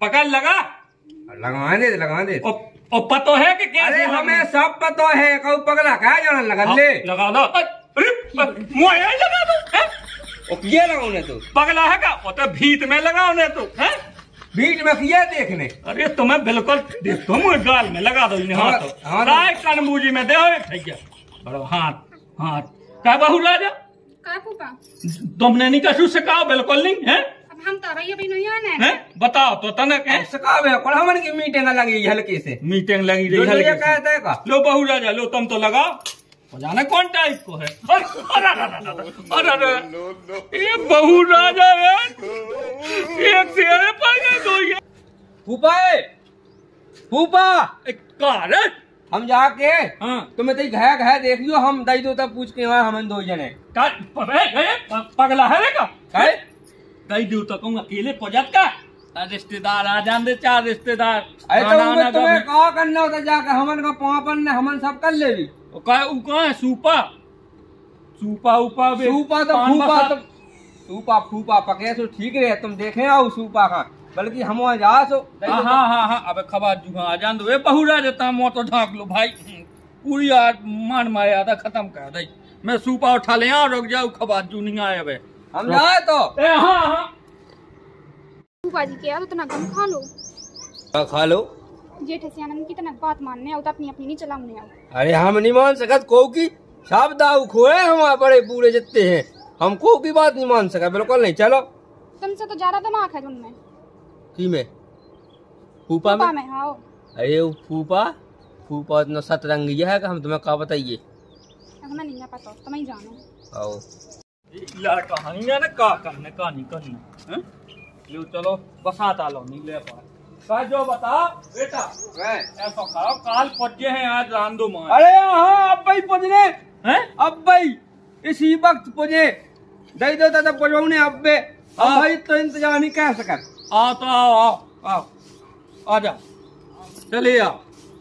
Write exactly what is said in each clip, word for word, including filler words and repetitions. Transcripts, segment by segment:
पकड़ लगा लगवा दे लगवा दे। ओ पतो है कि क्या? अरे हमें सब पतो है। कौ पगला क्या जाना लगा ले लगा दो। अरे मुँह लगा दो। ये लगाने तो पगला है का? वो तो भीत में लगाने तो है बीच में किया देखने। अरे तुम्हें बिल्कुल तुम गाल में लगा दो इन्हें हाथ राय कनबूजी में दे भैया बड़ो हाथ हाथ क्या बहू राजा का फूफा तुमने नहीं कछु सिखाओ बिल्कुल नहीं है। अब हम तो भैया भी नहीं आने हैं बताओ तो तनक है सिखावे कोई हमन की मीटिंग लगी हल्के से मीटिंग लगी रही जो ये हल्के कहता है का लो बहू राजा लो तुम तो लगाओ जाने कौन टाइप को है। अरे अरे ये बहू राजा है एक से पड़ गए दो ये फूफा फूफा कार हम जाके हाँ तुम्हें तो घया घया देख लियो हम दई दो तब पूछ के वहाँ हम दो जने पगला है का है दई दो तो कहूँ अकेले पहुंचत का रिश्तेदार आ जान दे चार रिश्तेदार अरे तो तुम्हें कहा करना होता जाके हमन का पापन ने हमन सब कर ले भी कहा है सूपा सूपा उपा सूपा तो फूपा तो सूपा फूपा पके तो ठीक रहे तुम देखे आओ सूपा का बल्कि हम वहाँ जा सो। हाँ हाँ हाँ हाँ अब खबर जुहा आ जान दो ये बहुरा देता मोटो ढाक लो भाई पूरी आज मान मारे आधा खत्म कर दे मैं सूपा उठा ले यहाँ रुक जाऊ खबर जू नहीं आए अब हम जाए तो ए हाँ हाँ फूफा जी के यार उतना कम खा लो खा लो जेठ से आनंद की तना बात मानने आओ तो अपनी अपनी नहीं चलाऊंने आओ। अरे हम नहीं मान सकत को की सब दाऊ खोए हमारे बड़े पूरे जितने हैं हम को की बात नहीं मान सका बिल्कुल नहीं। चलो तुमसे तो ज्यादा दिमाग है उनमें की में फूफा में, में हाँ। अरे वो फूफा फूफा इतना सतरंगी है कि हम तुम्हें क्या बताइए हमें नहीं पता तुम्हें जानो आओ यार कहानी है ना का करने कहानी करनी लो चलो बसाता लो नहीं ले पा का जो बता बेटा ऐसा करो काल पहुंचे हैं आज रांदो मां। अरे हाँ अब भाई पहुंचने हैं अब भाई इसी वक्त पहुंचे दई दो तब पहुंचने अब बे अब भाई तो इंतजार नहीं कर सकत। आओ तो आओ आओ आओ आ जाओ चलिए आओ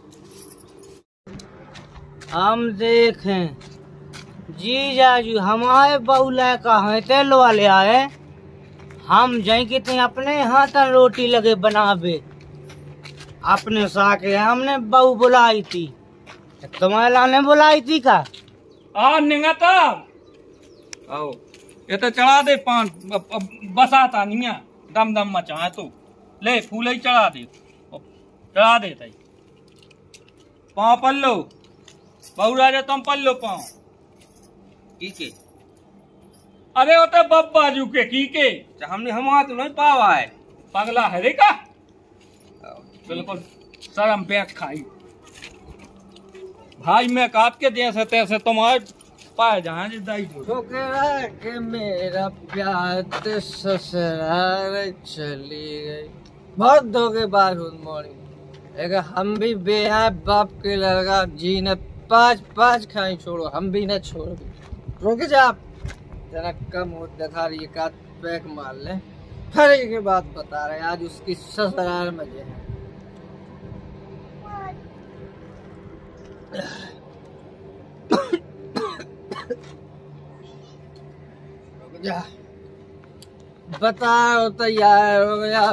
हम देखें जी जाजू हमारे बहुला का है तेल वाले आए हम जाए कि थे अपने हाथ रोटी लगे बनावे अपने साके हमने बहू बुलाई थी तुम्हारे लाने बुलाई थी का आ निंगा तब आओ ये तो चढ़ा दे पान बसाता नहीं है दम दम मचा तू ले फूल ही चढ़ा दे चढ़ा दे तई पाँव पल्लो बहु राजा तुम पल्लो पाँव की के अरे वो तो बब बाजू के की के हमने हम हाथ नहीं पावा है पगला है रे का बिल्कुल शर्म बैठ खाई भाई मैं काट के जैसे तैसे तुम्हारे पाए जहाँ दाई के मेरा प्यार ससुराल चली गई बहुत धोखेबाज हूँ मॉर्निंग अगर हम भी बेहा बाप के लड़का जी ने पाँच पाँच खाई छोड़ो हम भी न छोड़ रोके जा आप जरा कम हो दिखा रही है पैक मार ले फिर के बात बता रहे आज उसकी ससुराल में जे है बताओ तैयार हो गया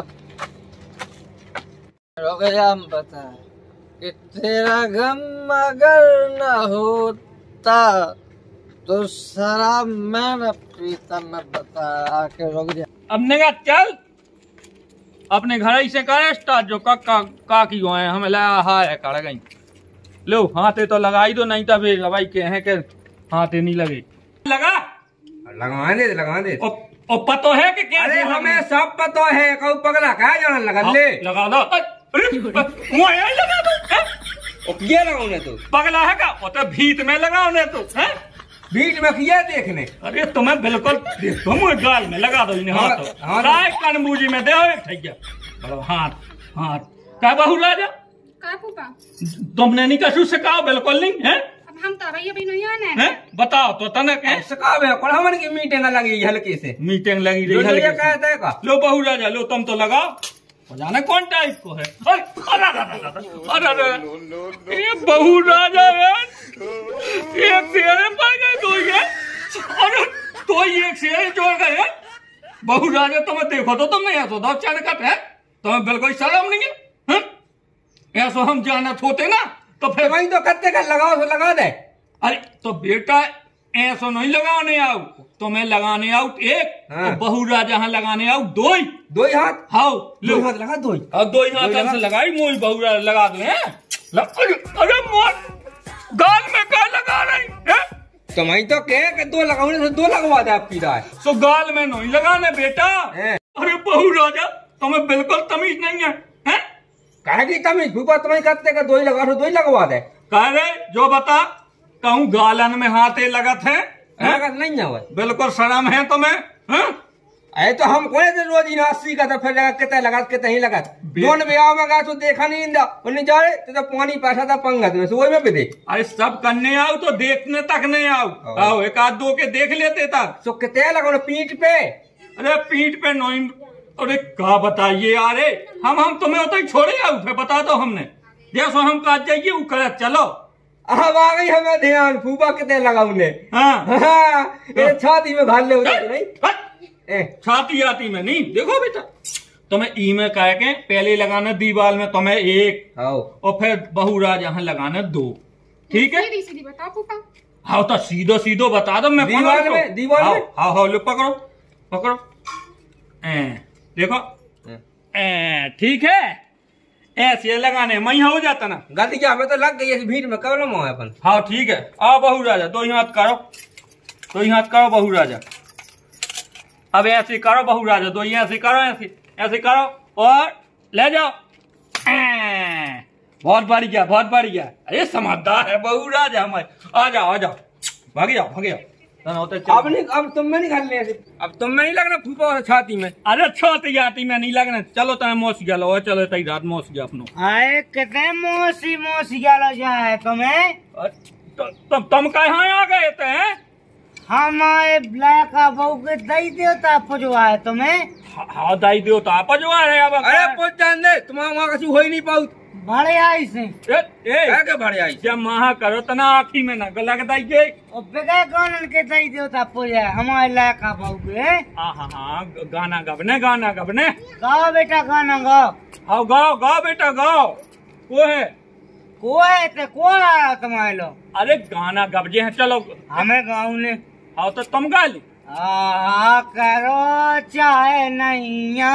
हो गया हम बता कि तेरा गम अगर न होता तो शराब मैं न पीता मैं बता के रुक जा अब नेगा चल अपने घर से करे स्टार्ट जो का का, का की हुआ है हमें लगा हा है कर गई लो हाथे तो लगाई दो नहीं तो फिर भाई के हैं के हाथे नहीं लगे लगा लगवा दे लगवा दे ओ, ओ पतो है कि क्या? अरे हमें सब पतो है कौ पगला क्या जाना लगा ले लगा दो मुँह लगा दो ये लगाने तो पगला है का? वो तो भीत में लगाने तो है बीच में किया देखने। अरे तुम्हें बिल्कुल तुम गाल में लगा दो इन्हें हाथ राय कनबूजी में दे भैया बड़ो हाथ हाथ क्या बहू राजा का फूफा तुमने नहीं कछु सिखाओ बिल्कुल नहीं है। अब हम तो भैया भी नहीं आने हैं बताओ तो तनक है सिखावे कोई हमन की मीटिंग लगी हल्के से मीटिंग लगी रही जो ये कहता है का लो बहू राजा लो तुम तो लगाओ जाने कौन टाइप को है। अरे अरे ये बहू राजा है एक शेर पड़ गए दो ये अरे तो एक शेर जोड़ गए बहू राजा तुम्हें देखो तो तुम नहीं हंसो दो चनकट है तुम्हें बिल्कुल शर्म नहीं है, हैं? ऐसा हम जानत होते ना तो फिर वही तो कत्ते का लगाओ तो लगा दे। अरे तो बेटा ऐसा नहीं लगाने आओ, तो मैं लगाने आऊ एक, हाँ। तो बहू राजा यहाँ लगाने आऊ दो ही। दो ही हाथ, हाँ दो लो ही हाथ लगा, दो ही और दो ही हाथ दो ही से लगा। लगाई मोई बहू राजा लगा दो हैं। लग- अरे अरे मोर गाल में क्या लगा रही है? तो वही तो कहे कि दो लगाने से दो लगवा दे आपकी राय। सो गाल में नहीं लगाने बेटा। हैं? अरे बहू राजा तुम्हें बिल्कुल तमीज नहीं है, हैं? कहे की तमीज फूफा तुम्हें कत्ते का दो ही लगा, दो ही लगवा दे। कह रहे जो बता कहूँ गालन में हाथे लगत है, हैं? लगत नहीं है वो। बिल्कुल शर्म है तुम्हें, हैं? अरे तो हम कोने से रोज ही नास्ती का तो फिर लगा कितने लगा कितने ही लगा दोन ब्याह में गया तो देखा नहीं इंदा उन्हें जा रहे तो, तो पानी पैसा था पंगत में वही में भी दे। अरे सब करने आओ तो देखने तक नहीं आओ, आओ एक आध दो के देख लेते तक। तो कितने लगा पीठ पे? अरे पीठ पे नहीं, अरे क्या बताइए यारे, हम हम तुम्हें उतना ही छोड़े आओ फिर बता दो हमने जैसो हम कहा जाइए वो करे चलो। अब आ गई हमें ध्यान फूफा कितने लगा उन्हें। हाँ हाँ, ये छाती में घाल ले उधर नहीं हट! ए, छाती आती में नहीं, देखो बेटा तुम्हें ई में कह के पहले लगाना दीवार में तुम्हें एक आओ और फिर बहू राज यहाँ लगाना दो, ठीक है? सीधी सीधी बताओ फूफा। हाँ तो सीधो सीधो बता दो मैं कौन दीवार हूँ? में, दीवार हाँ, में? हाँ हाँ लो पकड़ो पकड़ो ए, देखो ए, ए, ठीक है ऐसे लगाने मैं हो जाता ना। गलती क्या हमें तो लग गई ऐसी भीड़ में कब लो अपन। हाँ ठीक है आओ बहू राजा दो ही हाथ करो, दो ही हाथ करो बहू राजा। अब ऐसे करो बहू राजा, दो ही ऐसे करो, ऐसे ऐसे करो और ले जाओ। ए, बहुत बढ़िया बहुत बढ़िया, अरे समझदार है बहू राजा हमारे। आ जाओ आ जाओ भाग जाओ भाग जाओ। अब नहीं, अब तुम में नहीं घालने ऐसे, अब तुम में नहीं लगना फूफा और छाती में। अरे छोटी जाती में नहीं लगना, चलो तुम्हें मोस गया लो, चलो तई रात मोस गया अपनो। आए कितने मोसी मोसी गालो जाए तुम्हें। तो, तो, तुम कहाँ आ गए थे हैं? हमारे ब्लैक बहू के दई देवता पुजवाए तुम्हें। हाँ दाई दो तो आप जो आ रहे अब। अरे पूछ जान दे तुम्हारा वहाँ कछु हो ही नहीं पाऊ। बड़े आई से ए, ए, क्या क्या भाड़े आई जब महा करो तना आखी में ना लग दाइए। और बेगा कौन के दई देवता पूजा हमारे लायका बहू के। हाँ हाँ हाँ गाना गबने गाना गबने गाओ बेटा गाना गाओ। हाँ गाओ गाओ बेटा गाओ। वो है को है ते कौन आया तुम्हारे लोग। अरे गाना गबजे हैं चलो। हमें गाँव ने हाँ तो तुम गा ली। आ करो चाहे नैया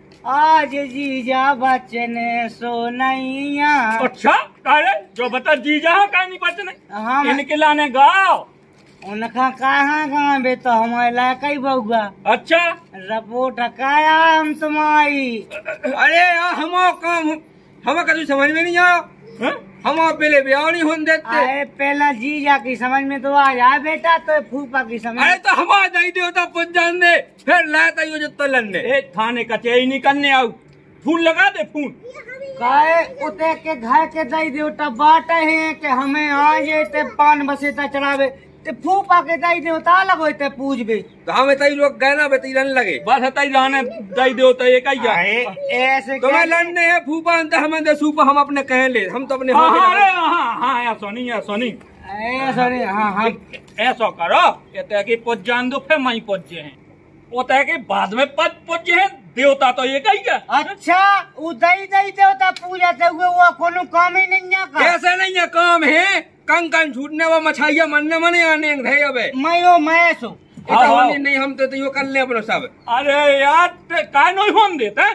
आज जीजा बचने सो नैया। अच्छा अरे जो बता जीजा का नहीं बचने हम इनके लाने गाओ। उनका कहाँ गाँव बे तो हमारे लायका ही बहुआ। अच्छा रपोट काया हम तुम्हारी। अरे यार हम काम हमें कभी समझ में नहीं आया। हैं? हम पहले ब्याह नहीं होने देते। अरे पहला जीजा की समझ में तो आ जाए बेटा तो फूफा की समझ। अरे तो हम नहीं देवता पूछ जान दे फिर लाता ही जो तो लड़ने। ए थाने कचहरी नहीं करने आओ, फूल लगा दे फूल। काहे उते के घर के दई देवता बाटे हैं कि हमें आ जेते पान बसेता चढ़ावे ते फूफा के दई देवता लगो ते पूजबे। तो हमें तई लोग गहना बेती लड़ने लगे। बस हताई रहने दाई दो तो एक ही अरे ऐसे तुम्हें क्या- लड़ने हैं फूफा अंतर हमें दे सूपा हम अपने कह ले हम तो अपने हाँ हो हाँ गए। अरे हाँ हाँ या सोनी या सोनी ऐसा नहीं हाँ हाँ ऐसा करो कहते कि पहुंच जान दो फिर वहीं पहुंचे हैं होता है कि बाद में पद पहुंचे हैं देवता तो एक ही है। अच्छा वो दई दई देवता पूजा ते हुए वो कोनो काम ही नहीं है का। कैसे नहीं है काम है कंकन छूटने व मछाइया मनने मने आने थे अब मैं हो मैं सो हाँ, हाँ। नहीं हम तो यो कर ले अपना सब। अरे यार काय नहीं होन देते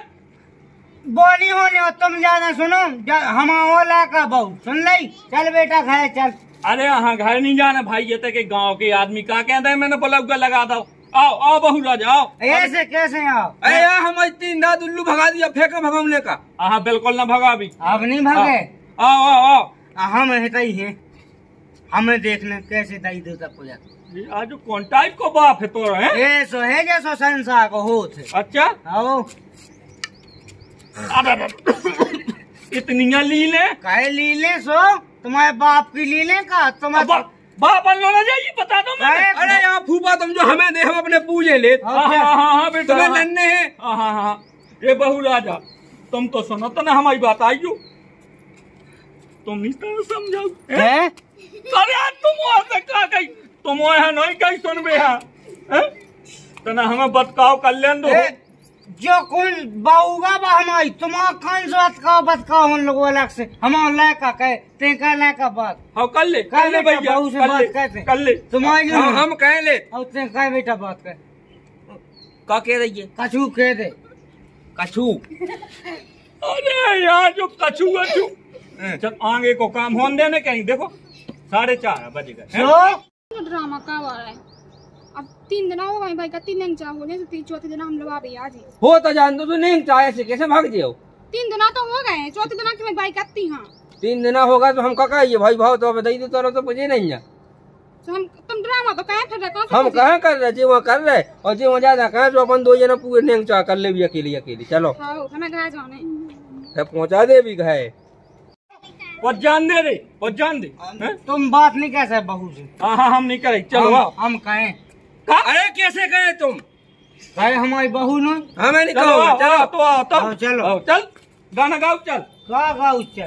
बोली होने हो तुम ज्यादा सुनो हम ओला का बहू सुन ली चल बेटा घर चल। अरे हाँ घर नहीं जाना भाई ये कि गांव के आदमी क्या कहते हैं मैंने बोला उगा लगा दो। आओ आओ बहू राजा आओ। ऐसे कैसे आओ। अरे यार हम तीन दाद उल्लू भगा दिया फेंका भगाने का। हाँ बिल्कुल ना भगा भी। अब नहीं भागे आओ आओ आओ हम है ही है हमें देखने कैसे दई देवता पूजा। आज कौन टाइप को बाप है तो है? ऐसो है जैसो संसार को हो थे। अच्छा आओ इतनी लीले काहे लीले सो तुम्हारे बाप की लीले का तुम्हारे बा, बाप अल्लाह जाइए बता दो मैं। अरे, अरे यार फूफा तुम जो हमें दे हम अपने पूजे ले हाँ हाँ हाँ हाँ बेटा तुम्हें हाँ। लड़ने हैं। हाँ हाँ हाँ ये बहू राजा तुम तो सुनो तो ना हमारी बात आइयो तुम नहीं तो समझाओ हैं? है अरे यार तुम वहां से कहा गई तुम वहां नहीं कहीं सुन बे हाँ हैं? तो ना हमें बतकाव कर लेन दो। ए, जो कौन बाऊगा बा हमारी तुम्हारा कौन सा बात का बात का उन लोगों अलग से हमारा लायका कहे ते का लायका बात हाँ कर ले कर ले भैया बहू से कर बात ले कहते कर ले तुम्हारी जो हम हम कह ले और ते का बेटा बात कहे का कह रही है कछू कह दे कछू अरे यार जो कछू कछू चल आगे को काम होने देने कहीं देखो साढ़े चार बज गए हैं? सो ड्रामा का आ रहा है। अब तीन दिन हो गए भाई का तीन दिन चाह हो गए तो तीन चौथे दिन हम लोग आ गए आज ही। हो तो जान दो तू नहीं चाहे से कैसे भाग जियो तीन दिन तो हो गए चौथे दिन की मैं बाइक आती हाँ तीन दिन होगा तो हम का कहिए भाई भाव तो बताइए तो तोरा तो मुझे नहीं है तो हम तुम ड्रामा तो कहे फिर कौन हम कहाँ कर रहे जी वहाँ कर रहे और जी वहाँ ज्यादा कहा जो अपन दो जना पूरे नहीं चाह कर ले भी अकेली अकेली चलो हाँ हमें घर जाने पहुँचा दे भी गए वो जान दे रे वो जान दे हैं? तुम बात नहीं कह सकते बहू से हाँ हाँ हम नहीं करें चलो हम, आओ हम कहें अरे कैसे कहे तुम कहे हमारी बहू न हमें नहीं चलो आओ, कहो आओ, तो आओ तब आओ, चलो। आओ, चल गाना गाओ चल का का उच्चर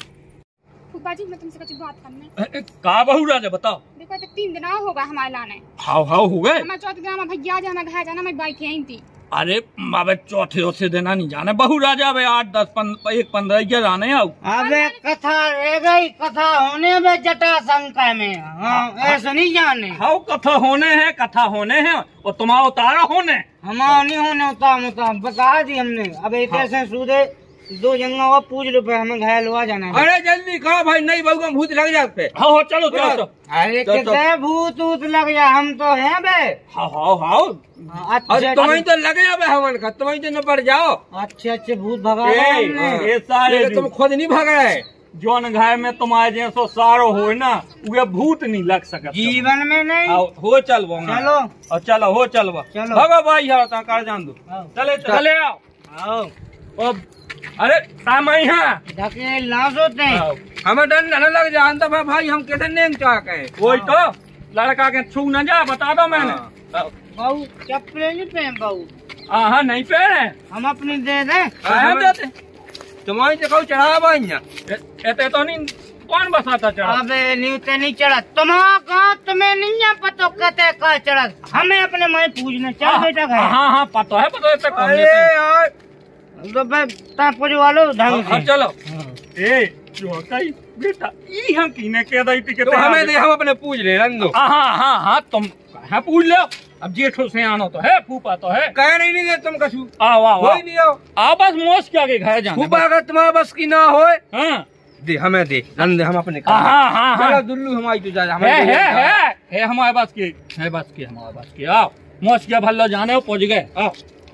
फूफा जी मैं तुमसे कुछ बात करना ए, ए, का बहू राजा बताओ देखो तो तीन दिन होगा हमारे लाने हाउ हाउ हो गए हमारे चौथे दिन में भैया आज हमें घर जाना मैं बाइक यहीं थी अरे अबे चौथे उसे देना नहीं जाने बहू राजा अबे आठ दस पन, एक पंद्रह के जाने आओ अबे कथा रह गई कथा होने में जटा शंका में हाँ ऐसा नहीं जाने हाउ कथा होने हैं कथा होने हैं और तुम्हारा उतारा होने हमारा नहीं होने होता होता बता दी हमने अब एक ऐसे सूदे दो जंगा हुआ पूछ लो पे हमें घायल हुआ जाना है अरे जल्दी कहो भाई नहीं बहू में भूत लग जाते हाँ हाँ चलो चलो चलो अरे तो- कितने भूत ऊत लग जा हम तो हैं बे हाँ हाँ हाँ और अच्छे तुम्हें तो लगे जाबे हवन का तुम्हें तो न पड़ जाओ अच्छे अच्छे भूत भगा ए, हमने ये सारे लेकिन तुम खुद नहीं भाग रहे जौन घाय में तुम्हारे जैसो सारो हो ना वे भूत नहीं लग सकता जीवन में नहीं आओ, हो चल वो चलो और चलो हो चल वो चलो। भगो भाई यार ता कर जान दो आओ। चले चले आओ आओ अब अरे सामाई हाँ ढके लाश होते हैं आओ। हमें डर न लग जाए तो भाई भाई हम कैसे नहीं चाह कहे वही तो लड़का के छू न जा बता दो मैंने हाँ। आओ। बहू चप्पलें नहीं पहन बहू हाँ हाँ नहीं पैर है हम अपनी दे दें कहाँ देते तुम्हारी जगह चढ़ा भाई एते तो नहीं कौन बसाता चढ़ा अबे नीचे नहीं चढ़ा तुम्हारा गाँव तुम्हें नहीं है पता कहते का चढ़ा हमें अपने माई पूछने चल बेटा हाँ घर हाँ हाँ पता है पता है एते कौन अरे देते हैं। यार तो भाई ता पूछवा लो ढंग हाँ, से चलो ए जो कई बेटा ई हम कीने के दई टिके तो हमें दे हम अपने पूछ ले रंग दो हाँ हाँ हाँ हाँ तुम कहाँ पूछ लो अब जेठो से आनो तो है फूफा तो है कह नहीं नहीं दे तुम कछु आओ आओ कोई नहीं आओ आओ बस मोश के आगे घर जाने फूफा अगर तुम्हारा बस की ना हो हाँ दे हमें दे रंग दे हम अपने हाँ हाँ हाँ चलो हाँ दुल्लू हमारी तो जा है हमें है है है हमारे पास की है बस की हमारे पास की आओ मोश के भल्लो जाने हो पहुंच गए आओ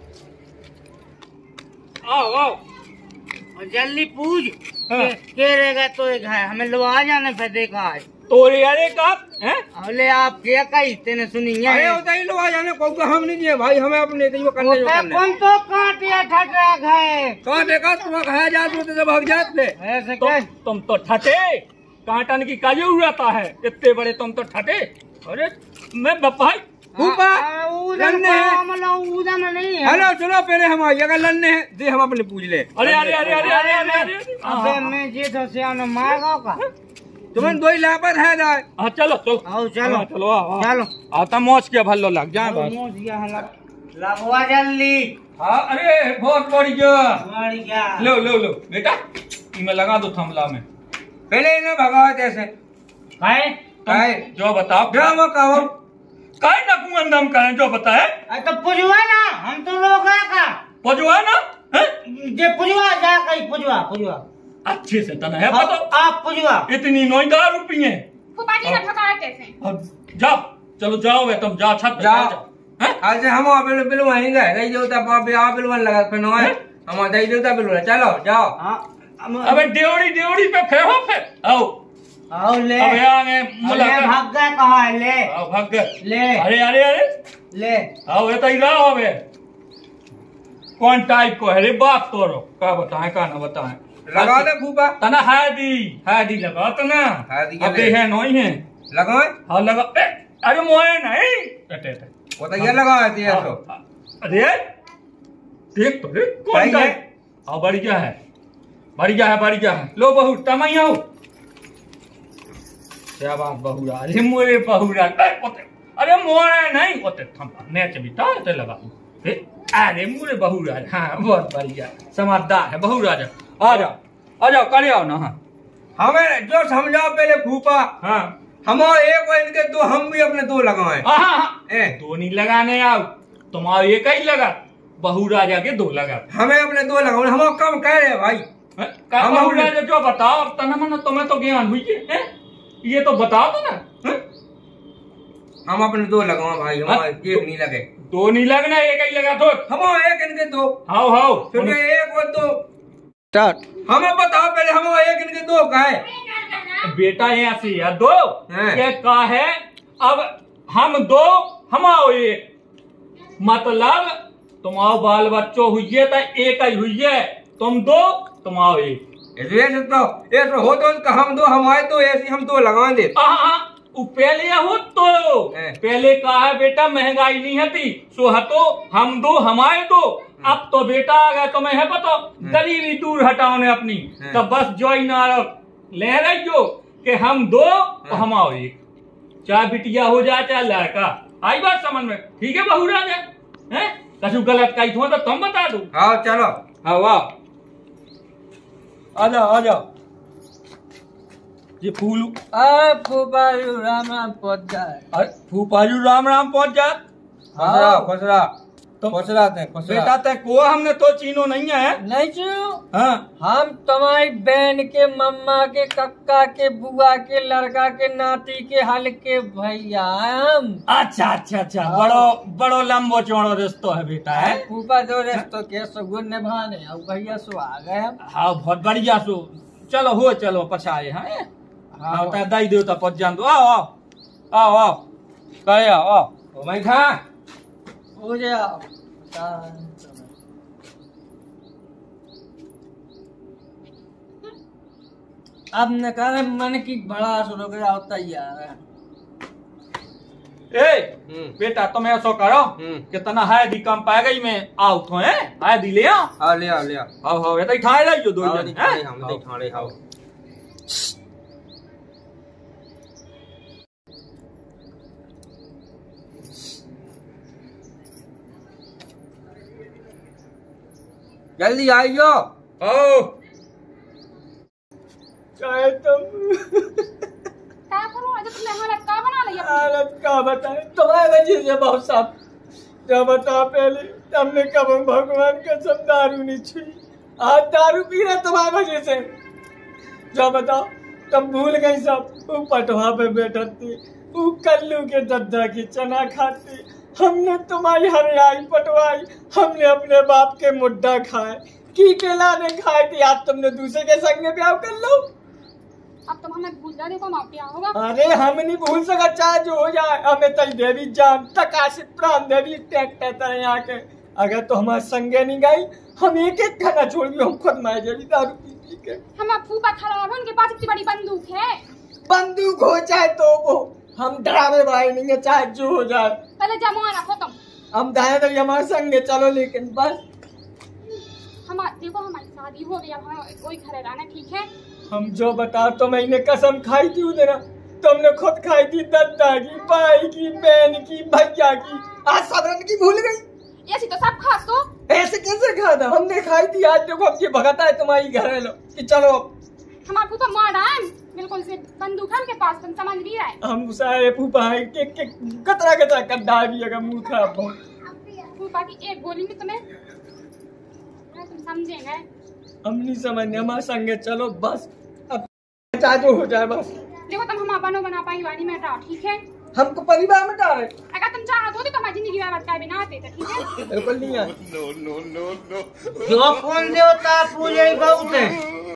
आओ आओ और जल्दी पूछ हाँ। के, के रहेगा तो एक है हमें लोग आ जाने फिर देखा आज तोरे अरे का हैं अरे आप क्या कही तेने सुनी है अरे होता ही लोग आ जाने को हम नहीं दिए भाई हमें अपने तो करने जो करने कौन तो कांटिया ठटरा गए कहाँ देखा तुम खाया जाते होते जब भाग जाते ऐसे तुम क्या तुम तो ठटे कांटन की का जरूरत है इतने बड़े तुम तो ठटे अरे मैं भाई फूफा लन्ने हैं। उधर में नहीं है हेलो सुनो पहले हमारी अगर लन्ने हैं दे हम अपने पूछ ले अरे अरे अरे अरे अरे अरे अरे अबे मैं जेठो से आना मार गाँव का तुम्हें दो ही लापर है जाए हाँ चलो चलो आओ चलो हाँ, चलो आओ आओ। चलो आओ तब मौज के भल्लो लग जाए बस लगवा जल्दी हाँ अरे बहुत बढ़िया बढ़िया लो लो लो बेटा इमे लगा दो थमला में पहले इन्हें भगाओ ऐसे खाए काय जो बताओ ड्रामा कहो काय ना कुआं दम करें जो बताए अरे तो पुजवा ना हम तो लोग हैं का पजवा ना हैं? जे पुजवा जा कहीं पुजवा पुजवा अच्छे से तना है आप, पता आप पुजवा इतनी नौदार रुपये फूफा जी ने ठकाए कैसे अब जाओ चलो जाओ वे तुम जाओ छत पे जाओ। जाओ हैं? आज हम बिल बिल वहीं गए नहीं जो था बाप आ बिल वन लगा फिर नौ हम दही देवता बिल चलो जाओ हाँ हम- अबे डेवड़ी डेवड़ी पे फेरो फिर आओ आओ ले अब यहाँ में ले मुलाकात भाग गए कहा है ले आओ भाग गए ले अरे अरे अरे ले आओ ये तो इधर आओ बे कौन टाइप को है रे बात तोरो का बताएं का ना बताएं लगा दे फूफा तना है दी है दी लगा तना हादी के अब ले। है नोई है लगाओ हाँ लगा ए, अरे मोए नहीं अटे अटे वो तो ये लगा है ये तो हाँ, अरे देख तो रे कौन सही का है। हाँ बढ़िया है बढ़िया है बढ़िया है लो बहू तमई आओ क्या बात बहुरा अरे मोरे बहुरा ए, ओते, अरे मोरे नहीं ओते थम नेच बिता ते लगा ए अरे मुरे बहू राजा, हाँ बहुत बढ़िया समझदार है बहू राजा। आ जाओ आ जाओ करे आओ ना। हाँ हमें जो समझाओ पहले फूफा। हाँ हमारे एक और इनके दो, हम भी अपने दो लगाए। हाँ हाँ दो नहीं लगाने आओ, तुम्हारा एक ही लगा, बहू राजा के दो लगा। हमें अपने दो लगाओ, हम कम कह रहे भाई। बहू राजा जो बताओ अब तना मना तुम्हें तो ज्ञान हुई है, ये तो बताओ तो ना। है? हम अपने दो लगाओ भाई, हमारे एक नहीं लगे। दो नहीं लगना, एक ही लगा तो हमारे एक इनके दो। हाउ हाउ फिर एक और दो स्टार्ट। हमें बताओ पहले, हमारे एक इनके दो का है बेटा यहाँ से यार दो हैं। ये का है, अब हम दो हमाओ एक, मतलब तुम्हारो बाल बच्चों हुई है तो एक ही हुई है, तुम दो तुम्हारो एक। ऐसे तो ऐसे हो तो हम दो हमारे तो ऐसे हम दो लगा दे। हाँ पहले हो तो हैं। पहले कहा है बेटा महंगाई नहीं हती सो हतो हम दो हमारे दो, अब तो बेटा आ गया तुम्हें है पता गरीबी दूर हटाओ ने अपनी, तो बस जो ही नारक ले रही हो कि हम दो तो हमाओ एक, चाहे बिटिया हो जाए चाहे लड़का। आई बात समझ में? ठीक है बहू राजा है, कछु गलत कही हो तो तुम बता दो। आओ चलो हाँ वाह आ जाओ आ जाओ। ये फूल अरे फूफा जी राम राम पहुंच जाए। अरे फूफाजू राम राम पहुंच जा। खुसरा खुसरा तो खुसरा थे खुसरा। बेटा ते को हमने तो चीनो नहीं है। नहीं चुनो, हाँ हम तुम्हारी बहन के मम्मा के कक्का के बुआ के लड़का के नाती के हल के भैया हम। अच्छा अच्छा अच्छा बड़ो बड़ो लंबो चौड़ो रिश्तो है बेटा है। फूफा जो रिश्तो के सगुन निभाने अब भैया सो आ गए हम। हाँ बहुत बढ़िया सो चलो हो चलो पछाए। हाँ हाँ ता दाई देवता पहुंच जान दो। आओ आओ आओ आओ करे आओ आओ मैं था हो जाओ। अब न करे मन की बड़ा शुरू कर आओ तैयार है। ए बेटा तुम ऐसा करो हम्म। कितना है दी कम पाए गई मैं आओ तो है आए दी ले आओ। आ ले आ ले आ आओ आओ ये तो ठाए रही हो दो आओ जन दिखा हैं? रहे हम दिखा रहे आओ। जल्दी आइयो। आओ चाहे तुम क्या करूं आज तुमने हालत का बना लिया अपनी? हालत का बताए तुम्हारे वजह से बहुत साफ जो बता पहले हमने कब भगवान का सब दारू नहीं छुई, आज दारू पी रहे तुम्हारी वजह से। जो बताओ तुम भूल गई सब, वो पटवा पे बैठती, वो कल्लू के दद्दा की चना खाती, हमने तुम्हारी हरियाई पटवाई, हमने अपने बाप के मुड्डा खाए, की केला ने खाए थी, आज तुमने दूसरे के संग में ब्याह कर लो। अब तुम हमें भूल जाने को माफ क्या होगा? अरे हम नहीं भूल सका, चाहे जो हो जाए हमें तई देवी जान तकाशित प्राण देवी टेक्टर तरह यहाँ के, अगर तो हमारे संगे नहीं गई हम एक एक खाना छोड़ भी हम खुद मार जाएगी दारू पी पी के। हमारा फूफा खराब है, उनके पास इतनी बड़ी बंदूक है। बंदूक हो चाहे तो वो, हम डरावे भाई नहीं है, चाहे जो हो जाए। पहले जमा रखो तुम। हम दाएं तो हमारे संगे चलो, लेकिन बस हमारे देखो हमारी शादी हो गई, अब हमें कोई घर रहना ठीक है। हम जो बता तो मैंने कसम खाई थी उधर, तुमने खुद खाई थी दद्दा की, भाई की, बहन की, भैया की, आज सबरन की भूल गई। ऐसी तो सब खा तो। ऐसे कैसे खाता, हमने खाई थी, आज देखो अब ये भगता है तुम्हारी घर लो कि चलो। हमारा फूफा मारा है बिल्कुल से, बंदूक है उनके पास, तुम समझ नहीं रहे। हम सारे फूफा है के, के कतरा कतरा कद्दा भी अगर मुंह खराब हो। फूफा की एक गोली में तुम्हें तुम समझेंगे। हम नहीं समझने, हमारे संगे चलो बस, अब चाहे जो हो जाए बस। देखो तुम हमारा बनो बना पाई वाली में रहो ठीक है। हमको परिवार में डाले, अगर तुम चाहते हो तो हमारी जिंदगी में बच्चा भी ना आते थे ठीक है। बिल्कुल नहीं है। जो कौन देवता पूजे बहुत है।